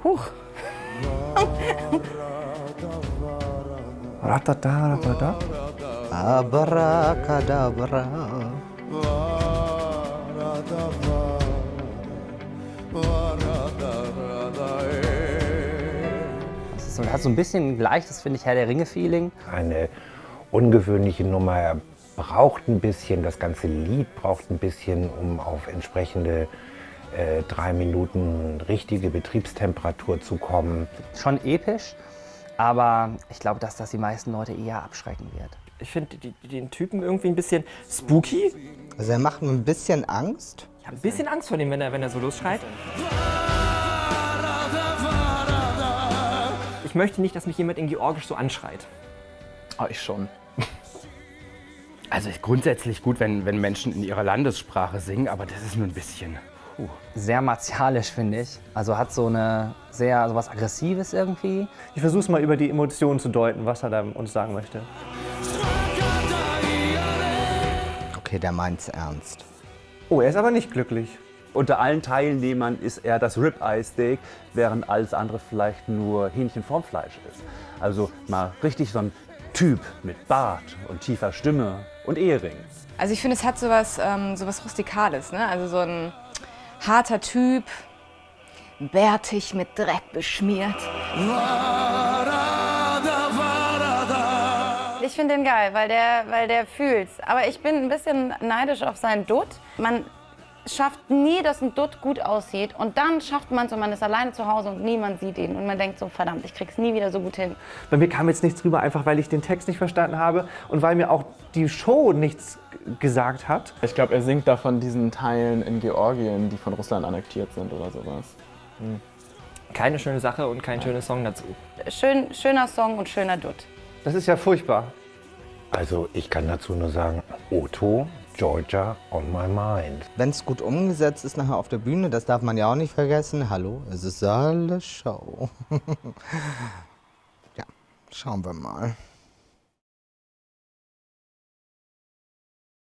Huch. Ratata. Abracadabra. Das hat so ein bisschen gleich, das finde ich, Herr der Ringe-Feeling. Eine ungewöhnliche Nummer. Er braucht ein bisschen, das ganze Lied braucht ein bisschen, um auf entsprechende 3 Minuten richtige Betriebstemperatur zu kommen. Schon episch, aber ich glaube, dass das die meisten Leute eher abschrecken wird. Ich finde den Typen irgendwie ein bisschen spooky. Also er macht mir ein bisschen Angst. Ich habe ein bisschen Angst vor dem, wenn er so losschreit. Ich möchte nicht, dass mich jemand in Georgisch so anschreit. Oh, ich schon. Also ist grundsätzlich gut, wenn Menschen in ihrer Landessprache singen, aber das ist nur ein bisschen... Sehr martialisch, finde ich. Also hat so was Aggressives irgendwie. Ich versuche es mal über die Emotionen zu deuten, was er da uns sagen möchte. Okay, der meint's ernst. Oh, er ist aber nicht glücklich. Unter allen Teilnehmern ist er das Rib-Eye-Steak, während alles andere vielleicht nur Hähnchen vorm Fleisch ist. Also mal richtig so ein Typ mit Bart und tiefer Stimme und Ehering. Also ich finde, es hat sowas Rustikales, ne? Also so ein harter Typ, bärtig mit Dreck beschmiert. Ich finde den geil, weil der fühlt's. Aber ich bin ein bisschen neidisch auf seinen Dutt. Man schafft nie, dass ein Dutt gut aussieht. Und dann schafft man es und man ist alleine zu Hause und niemand sieht ihn. Und man denkt so, verdammt, ich krieg's nie wieder so gut hin. Bei mir kam jetzt nichts drüber, einfach weil ich den Text nicht verstanden habe und weil mir auch die Show nichts gesagt hat. Ich glaube, er singt da von diesen Teilen in Georgien, die von Russland annektiert sind oder sowas. Keine schöne Sache und kein schöner Song dazu. Schöner Song und schöner Dutt. Das ist ja furchtbar. Also ich kann dazu nur sagen, Otto, Georgia on my mind. Wenn es gut umgesetzt ist nachher auf der Bühne, das darf man ja auch nicht vergessen. Hallo, es ist alles Show. Ja, schauen wir mal.